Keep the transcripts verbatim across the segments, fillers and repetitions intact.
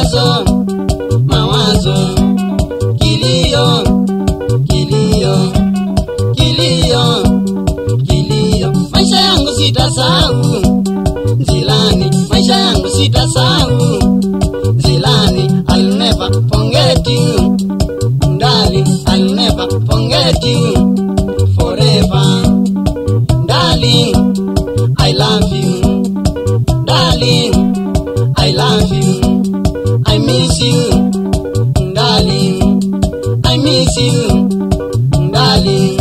mawazo, mawazo, kilio, kilio, kilio, kilio. Maisha yangu sitasahau Zilani, maisha yangu sitasahau Zilani. I'll never forget you, darling. I'll never forget you forever, darling. I love you, darling. I love you. I miss you, darling. I miss you, darling.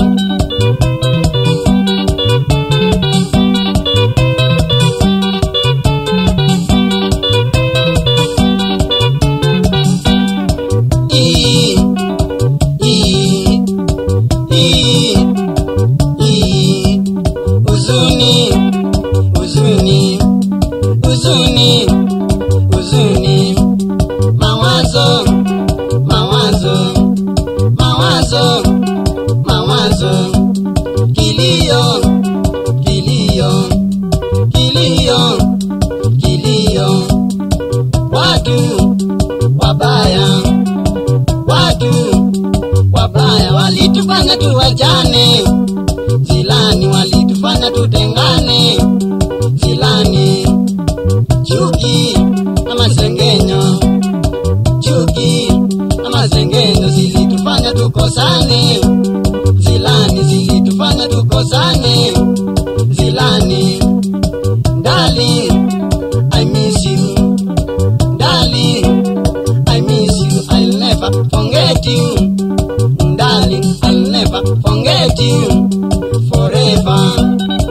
Uzuni, uzuni, uzuni, uzuni. Mawazo, mawazo, mawazo, mawazo. Kilio, kilio, kilio, kilio. Watu wabaya, watu wabaya walitufanya tuwachane Zilani, walitufanya tutengane Zilani. Chuki na masengenyo, chuki na masengenyo zilitufanya tukosane Zilani, zilitufanya tukosane Zilani. Darling, I miss you, darling. I miss you. I'll never forget you, darling. I'll never forget you forever.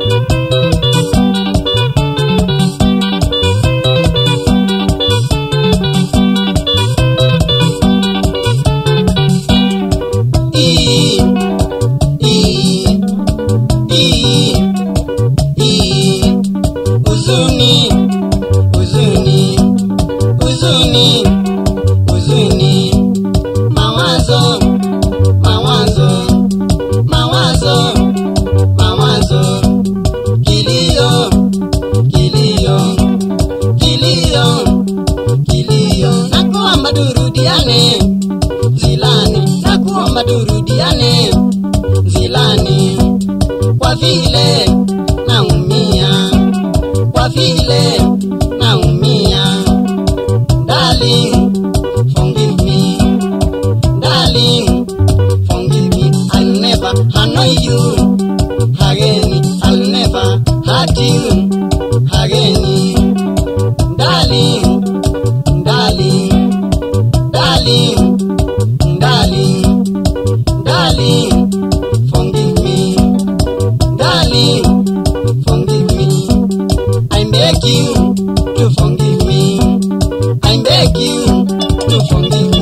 E, e, e, e. Uzuni, uzuni, uzuni, uzuni. Mawazo, mawazo, mawazo, mawazo. Kilio, kilio, kilio, kilio. Nakuomba turudiane Zilani, nakuomba turudiane Zilani. Kwa vile naumia, kwa vile naumia, darling, forgive me, darling, forgive me. I'll never annoy you again, I'll never hurt you again, darling, darling, darling, darling, darling, forgive me, darling, forgive me. I beg you to forgive me, I beg you to forgive me.